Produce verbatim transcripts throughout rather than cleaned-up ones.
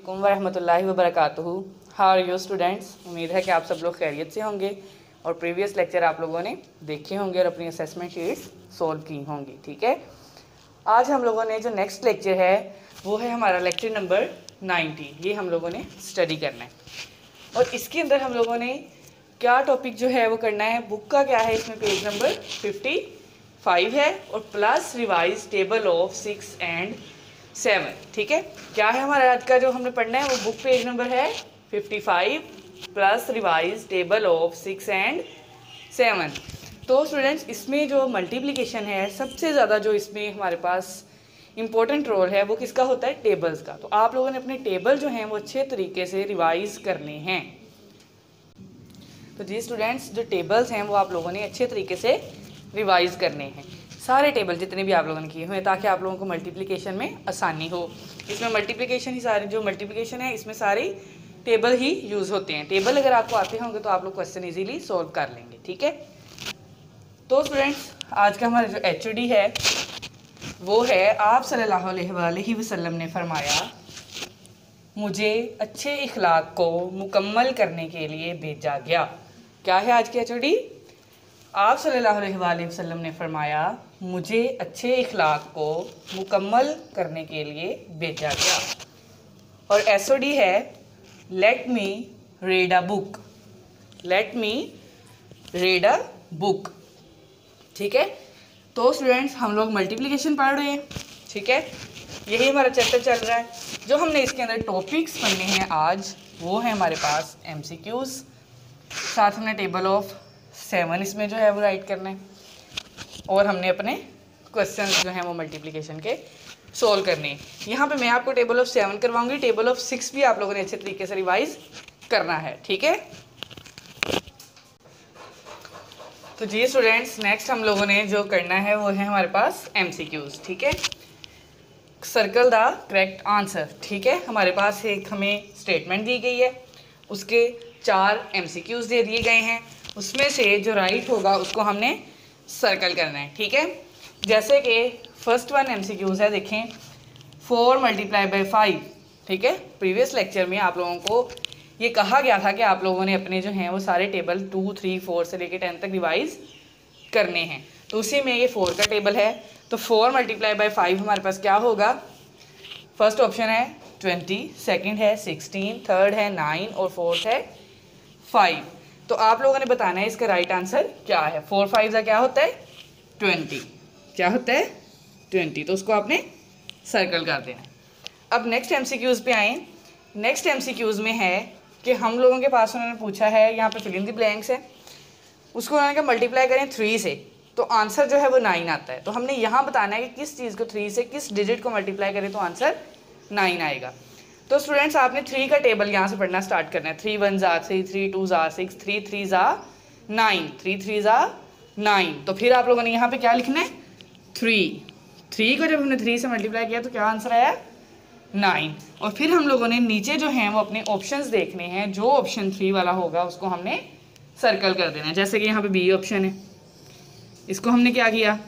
वालेकुम वरहमतुल्लाहि वबरकातुहू। How are you students. उम्मीद है कि आप सब लोग खैरियत से होंगे और प्रीवियस लेक्चर आप लोगों ने देखे होंगे और अपनी असेसमेंट शीट्स सोल्व की होंगी। ठीक है, आज हम लोगों ने जो नेक्स्ट लेक्चर है वो है हमारा लेक्चर नंबर नाइन्टी। ये हम लोगों ने स्टडी करना है और इसके अंदर हम लोगों ने क्या टॉपिक जो है वो करना है। बुक का क्या है, इसमें पेज नंबर फिफ्टी फाइव है और plus revise table of six and seven. ठीक है, क्या है हमारा आज का जो हमने पढ़ना है वो बुक पेज नंबर है fifty five plus revise table of six and seven. तो स्टूडेंट्स, इसमें जो मल्टीप्लिकेशन है सबसे ज़्यादा जो इसमें हमारे पास इम्पोर्टेंट रोल है वो किसका होता है, टेबल्स का। तो आप लोगों ने अपने टेबल जो हैं वो अच्छे तरीके से रिवाइज करने हैं। तो जी स्टूडेंट्स, जो टेबल्स हैं वो आप लोगों ने अच्छे तरीके से रिवाइज करने हैं, सारे टेबल जितने भी आप लोगों ने किए हुए हैं, ताकि आप लोगों को मल्टीप्लिकेशन में आसानी हो। इसमें मल्टीप्लिकेशन ही सारे जो मल्टीप्लिकेशन है इसमें सारे टेबल ही यूज़ होते हैं। टेबल अगर आपको आते होंगे तो आप लोग क्वेश्चन इजीली सॉल्व कर लेंगे। ठीक है, तो स्टूडेंट्स आज का हमारा जो एच ओ डी है वो है, आप सल्लल्लाहु अलैहि वसल्लम ने फरमाया मुझे अच्छे इखलाक को मुकम्मल करने के लिए भेजा गया। क्या है आज की एच ओ डी? आप सल्लल्लाहु अलैहि वसल्लम ने फरमाया मुझे अच्छे इखलाक को मुकम्मल करने के लिए भेजा गया। और एस ओ डी है let me read a book, let me read a book. ठीक है, तो स्टूडेंट्स हम लोग मल्टीप्लिकेशन पढ़ रहे हैं। ठीक है, यही हमारा चैप्टर चल रहा है। जो हमने इसके अंदर टॉपिक्स पढ़ने हैं आज वो है हमारे पास एम सी क्यूज़, साथ हमने टेबल ऑफ सेवन इसमें जो है वो राइट करना है और हमने अपने क्वेश्चंस जो हैं वो मल्टीप्लिकेशन के सोल्व करने हैं। यहाँ पे मैं आपको टेबल ऑफ सेवन करवाऊंगी, टेबल ऑफ सिक्स भी आप लोगों ने अच्छे तरीके से रिवाइज करना है। ठीक है, तो जी स्टूडेंट्स, नेक्स्ट हम लोगों ने जो करना है वो है हमारे पास एम सी क्यूज़। ठीक है, सर्कल द करेक्ट आंसर। ठीक है, हमारे पास एक हमें स्टेटमेंट दी गई है, उसके चार एम सी क्यूज़ दे दिए गए हैं, उसमें से जो राइट होगा उसको हमने सर्कल करना है। ठीक है, जैसे कि first one M C Qs है, देखें फोर मल्टीप्लाई बाई फाइव। ठीक है, प्रीवियस लेक्चर में आप लोगों को ये कहा गया था कि आप लोगों ने अपने जो हैं वो सारे टेबल टू थ्री फोर से लेकर टेन तक रिवाइज करने हैं। तो उसी में ये फोर का टेबल है, तो फोर मल्टीप्लाई बाई फाइव हमारे पास क्या होगा? फर्स्ट ऑप्शन है ट्वेंटी, सेकंड है सिक्सटीन, थर्ड है नाइन और फोर्थ है फाइव। तो आप लोगों ने बताना है इसका राइट आंसर क्या है। फोर फाइव का क्या होता है? ट्वेंटी। क्या होता है? ट्वेंटी। तो उसको आपने सर्कल कर देना है। अब नेक्स्ट एमसीक्यूज़ पे आए। नेक्स्ट एमसीक्यूज़ में है कि हम लोगों के पास उन्होंने पूछा है, यहाँ पे फिल इन द ब्लैंक्स है, उसको उन्होंने कहा मल्टीप्लाई करें थ्री से, तो आंसर जो है वो नाइन आता है। तो हमने यहाँ बताना है कि किस चीज़ को थ्री से, किस डिजिट को मल्टीप्लाई करें तो आंसर नाइन आएगा। तो स्टूडेंट्स आपने थ्री का टेबल यहाँ से पढ़ना स्टार्ट करना है। थ्री वन ज़ा थ्री, थ्री टू ज़ा सिक्स, थ्री थ्री ज़ा नाइन, थ्री थ्री ज़ा नाइन। तो फिर आप लोगों ने यहाँ पे क्या लिखना है? थ्री। थ्री को जब हमने थ्री से मल्टीप्लाई किया तो क्या आंसर आया? नाइन। और फिर हम लोगों ने नीचे जो हैं वो अपने ऑप्शंस देखने हैं, जो ऑप्शन थ्री वाला होगा उसको हमने सर्कल कर देना है। जैसे कि यहाँ पे बी ऑप्शन है, इसको हमने क्या किया?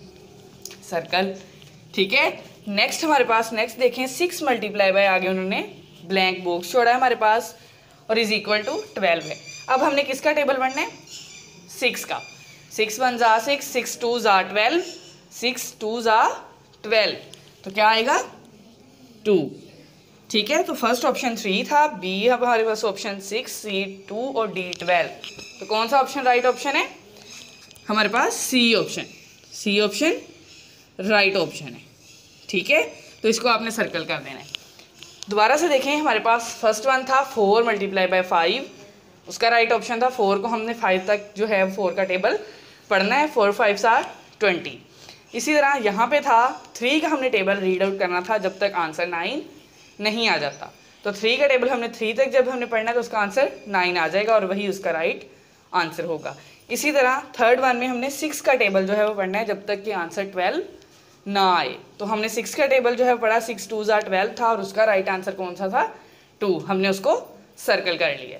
सर्कल। ठीक है, नेक्स्ट हमारे पास नेक्स्ट देखें सिक्स मल्टीप्लाई बाय, आगे उन्होंने ब्लैंक बॉक्स छोड़ा है हमारे पास और इज इक्वल टू ट्वेल्व है। अब हमने किसका टेबल पढ़ना है? सिक्स का। सिक्स वन ज़ा सिक्स, सिक्स टू ज़ा ट्वेल्व, सिक्स टू ज़ा ट्वेल्व, तो क्या आएगा? टू। ठीक है, तो फर्स्ट ऑप्शन थ्री था, बी हमारे पास ऑप्शन सिक्स, सी टू और डी ट्वेल्व। तो कौन सा ऑप्शन राइट ऑप्शन है? हमारे पास C option. C option right option है। ठीक है, तो इसको आपने सर्कल कर देना है। दोबारा से देखें, हमारे पास फर्स्ट वन था फोर मल्टीप्लाई बाय फाइव, उसका राइट ऑप्शन था। फोर को हमने फाइव तक जो है फोर का टेबल पढ़ना है, फोर फाइव सा ट्वेंटी। इसी तरह यहाँ पे था थ्री का हमने टेबल रीड आउट करना था जब तक आंसर नाइन नहीं आ जाता। तो थ्री का टेबल हमने थ्री तक जब हमने पढ़ना है तो उसका आंसर नाइन आ जाएगा और वही उसका राइट आंसर होगा। इसी तरह थर्ड वन में हमने सिक्स का टेबल जो है वो पढ़ना है जब तक कि आंसर ट्वेल्व ना आए। तो हमने सिक्स का टेबल जो है पढ़ा, सिक्स टू ज़ा ट्वेल्व था और उसका राइट आंसर कौन सा था? टू। हमने उसको सर्कल कर लिया।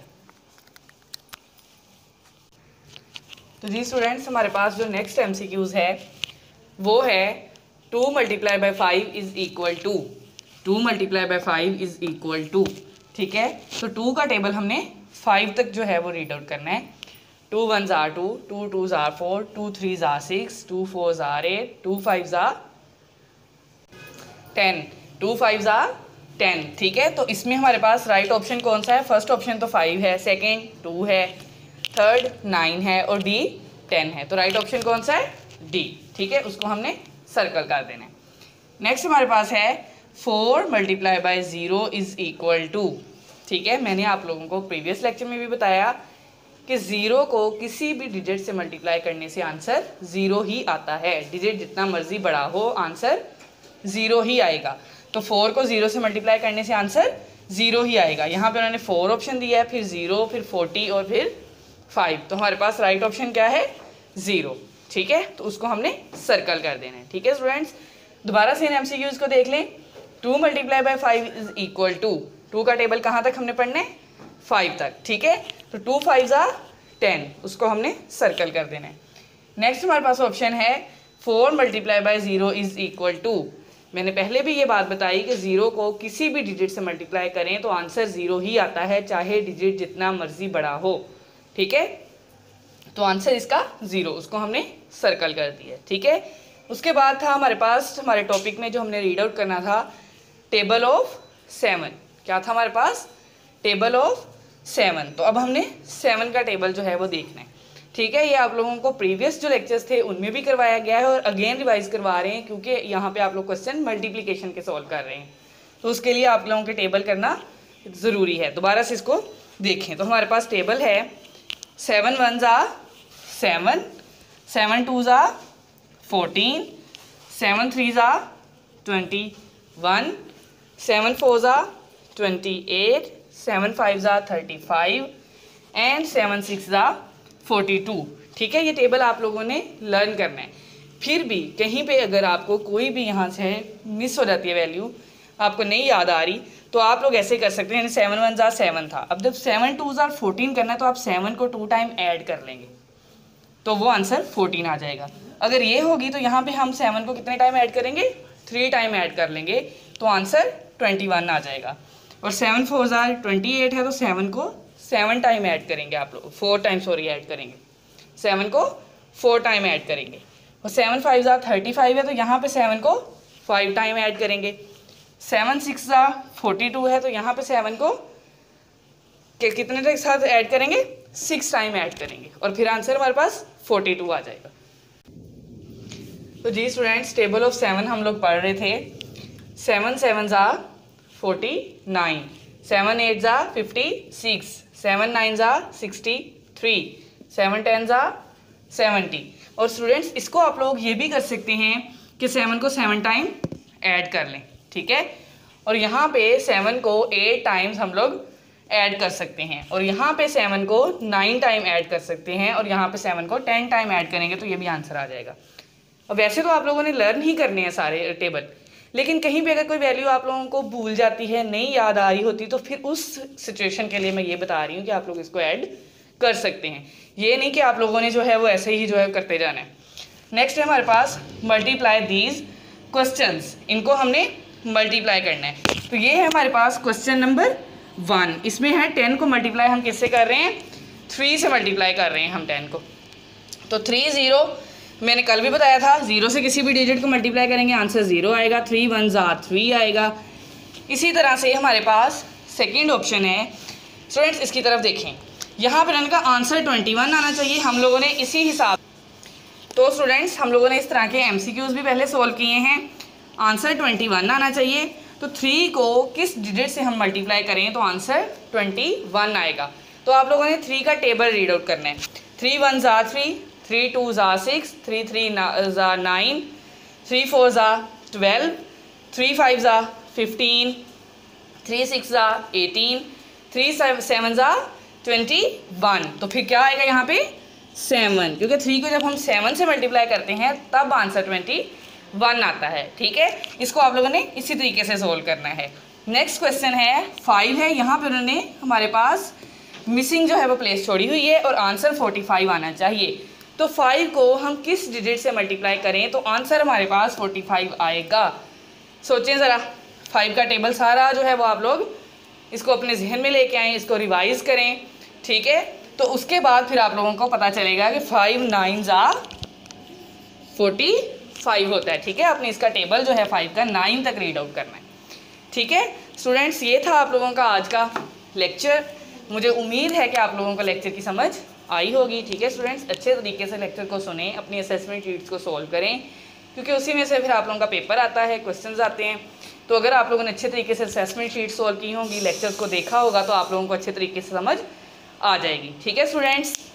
तो जी स्टूडेंट्स, हमारे पास जो नेक्स्ट एमसीक्यूज़ है वो है two multiply by five is equal to. Two multiply by five is equal to, ठीक है। तो टू का टेबल हमने फाइव तक जो है वो रीड आउट करना है। टू वन ज़ार टू, टू टू ज़ार फोर, टू थ्री ज़ार सिक्स, टू फोर ज़ार एट, टू फाइव ज़ार टेन, टू फाइव ज़ार टेन, ठीक है। तो इसमें हमारे पास राइट ऑप्शन कौन सा है? फर्स्ट ऑप्शन तो फाइव है, सेकेंड टू है, थर्ड नाइन है और डी टेन है। तो राइट ऑप्शन कौन सा है? डी, ठीक है। उसको हमने सर्कल कर देना है। नेक्स्ट हमारे पास है four multiply by zero is equal to, ठीक है। मैंने आप लोगों को प्रीवियस लेक्चर में भी बताया कि ज़ीरो को किसी भी डिजिट से मल्टीप्लाई करने से आंसर ज़ीरो ही आता है। डिजिट जितना मर्जी बड़ा हो आंसर ज़ीरो ही आएगा। तो फोर को ज़ीरो से मल्टीप्लाई करने से आंसर ज़ीरो ही आएगा। यहाँ पे उन्होंने फोर ऑप्शन दिया है, फिर ज़ीरो, फिर फोर्टी और फिर फाइव। तो हमारे पास राइट ऑप्शन क्या है? ज़ीरो, ठीक है। तो उसको हमने सर्कल कर देना है, ठीक है स्टूडेंट्स। दोबारा से इन एमसीक्यूज़ को देख लें। Two multiply by five is equal to, two का टेबल कहाँ तक हमने पढ़ना है? फाइव तक, ठीक है। तो टू फाइव ज़ा टेन, उसको हमने सर्कल कर देना है। नेक्स्ट हमारे पास ऑप्शन है four multiply by zero is equal to. मैंने पहले भी ये बात बताई कि ज़ीरो को किसी भी डिजिट से मल्टीप्लाई करें तो आंसर ज़ीरो ही आता है, चाहे डिजिट जितना मर्जी बड़ा हो, ठीक है। तो आंसर इसका ज़ीरो, उसको हमने सर्कल कर दिया, ठीक है। उसके बाद था हमारे पास हमारे टॉपिक में जो हमने रीड आउट करना था टेबल ऑफ सेवन। क्या था हमारे पास? Table of seven. तो अब हमने सेवन का टेबल जो है वो देखना है, ठीक है। ये आप लोगों को प्रीवियस जो लेक्चर्स थे उनमें भी करवाया गया है और अगेन रिवाइज करवा रहे हैं, क्योंकि यहाँ पे आप लोग क्वेश्चन मल्टीप्लिकेशन के सॉल्व कर रहे हैं, तो उसके लिए आप लोगों के टेबल करना ज़रूरी है। दोबारा से इसको देखें तो हमारे पास टेबल है सेवन वन ज़ा सेवन, सेवन टू ज़ा फोर्टीन, सेवन थ्री ज़ा ट्वेंटी वन, सेवन फोर ज़ा ट्वेंटी एट, सेवन फाइव ज़ा thirty five and seven six ज़ा फोर्टी टू, ठीक है। ये टेबल आप लोगों ने लर्न करना है। फिर भी कहीं पे अगर आपको कोई भी यहाँ से मिस हो जाती है वैल्यू, आपको नहीं याद आ रही, तो आप लोग ऐसे कर सकते हैं। सेवन वन ज़ा सेवन था, अब जब सेवन टू ज़ा फोर्टीन करना है तो आप सेवन को टू टाइम ऐड कर लेंगे तो वो आंसर फोर्टीन आ जाएगा। अगर ये होगी तो यहाँ पे हम सेवन को कितने टाइम ऐड करेंगे? थ्री टाइम ऐड कर लेंगे तो आंसर ट्वेंटी वन आ जाएगा। और सेवन फोर ज़ा ट्वेंटी एट है तो सेवन को सेवन टाइम ऐड करेंगे आप लोग, फोर टाइम सॉरी ऐड करेंगे, सेवन को फोर टाइम ऐड करेंगे। और सेवन फाइव ज़ा थर्टी फाइव है तो यहाँ पे सेवन को फाइव टाइम ऐड करेंगे। सेवन सिक्स ज़ा फोर्टी टू है तो यहाँ पे सेवन को कितने के साथ ऐड करेंगे? सिक्स टाइम ऐड करेंगे और फिर आंसर हमारे पास फोर्टी टू आ जाएगा। तो जी स्टूडेंट्स, टेबल ऑफ सेवन हम लोग पढ़ रहे थे। सेवन सेवन ज़ा फोर्टी नाइन, सेवन एट ज़ा फिफ्टी सिक्स, सेवन नाइन ज़ा सिक्सटी थ्री, सेवन टेन ज़ा सेवेंटी। और स्टूडेंट्स इसको आप लोग ये भी कर सकते हैं कि सेवन को सेवन टाइम ऐड कर लें, ठीक है। और यहाँ पे सेवन को एट टाइम्स हम लोग ऐड कर सकते हैं और यहाँ पे सेवन को नाइन टाइम ऐड कर सकते हैं और यहाँ पे सेवन को टेन टाइम ऐड करेंगे तो ये भी आंसर आ जाएगा। अब वैसे तो आप लोगों ने लर्न ही करने हैं सारे टेबल, लेकिन कहीं पे अगर कोई वैल्यू आप लोगों को भूल जाती है, नहीं याद आ रही होती, तो फिर उस सिचुएशन के लिए मैं ये बता रही हूँ कि आप लोग इसको ऐड कर सकते हैं। ये नहीं कि आप लोगों ने जो है वो ऐसे ही जो है करते जाना है। नेक्स्ट है हमारे पास मल्टीप्लाई दीज क्वेश्चंस, इनको हमने मल्टीप्लाई करना है। तो ये है हमारे पास क्वेश्चन नंबर वन। इसमें है टेन को मल्टीप्लाई हम किससे कर रहे हैं? थ्री से मल्टीप्लाई कर रहे हैं हम टेन को। तो थ्री ज़ीरो मैंने कल भी बताया था, ज़ीरो से किसी भी डिजिट को मल्टीप्लाई करेंगे आंसर ज़ीरो आएगा। थ्री वन ज़ा थ्री आएगा। इसी तरह से हमारे पास सेकेंड ऑप्शन है। स्टूडेंट्स इसकी तरफ देखें, यहाँ पर इनका आंसर ट्वेंटी वन आना चाहिए। हम लोगों ने इसी हिसाब तो स्टूडेंट्स हम लोगों ने इस तरह के एमसीक्यूज़ भी पहले सोल्व किए हैं। आंसर ट्वेंटी वन आना चाहिए। तो थ्री को किस डिजिट से हम मल्टीप्लाई करें तो आंसर ट्वेंटी वन आएगा। तो आप लोगों ने थ्री का टेबल रीड आउट करना है। थ्री वन ज़ा थ्री, थ्री टू ज़ा सिक्स, थ्री थ्री ज़ा नाइन, थ्री फोर ज़ा ट्वेल्व, थ्री फाइव ज़ा फिफ्टीन, थ्री सिक्स ज़ा एटीन, थ्री सेवन ज़ा ट्वेंटी वन। तो फिर क्या आएगा यहाँ पे? सेवन, क्योंकि थ्री को जब हम सेवन से मल्टीप्लाई करते हैं तब आंसर ट्वेंटी वन आता है, ठीक है। इसको आप लोगों ने इसी तरीके से सोल्व करना है। नेक्स्ट क्वेश्चन है फाइव है। यहाँ पे उन्होंने हमारे पास मिसिंग जो है वो प्लेस छोड़ी हुई है और आंसर फोर्टी फाइव आना चाहिए। तो फाइव को हम किस डिजिट से मल्टीप्लाई करें तो आंसर हमारे पास फोर्टी फाइव आएगा? सोचें ज़रा, फाइव का टेबल सारा जो है वो आप लोग इसको अपने जहन में लेके आएँ, इसको रिवाइज करें, ठीक है। तो उसके बाद फिर आप लोगों को पता चलेगा कि फाइव नाइन ज़ा फोर्टी फाइव होता है, ठीक है। आपने इसका टेबल जो है फाइव का नाइन तक रीड आउट करना है, ठीक है स्टूडेंट्स। ये था आप लोगों का आज का लेक्चर। मुझे उम्मीद है कि आप लोगों को लेक्चर की समझ आई होगी, ठीक है स्टूडेंट्स। अच्छे तरीके से लेक्चर को सुने, अपनी असेसमेंट शीट्स को सॉल्व करें, क्योंकि उसी में से फिर आप लोगों का पेपर आता है, क्वेश्चंस आते हैं। तो अगर आप लोगों ने अच्छे तरीके से असेसमेंट शीट सॉल्व की होंगी, लेक्चर्स को देखा होगा, तो आप लोगों को अच्छे तरीके से समझ आ जाएगी, ठीक है स्टूडेंट्स।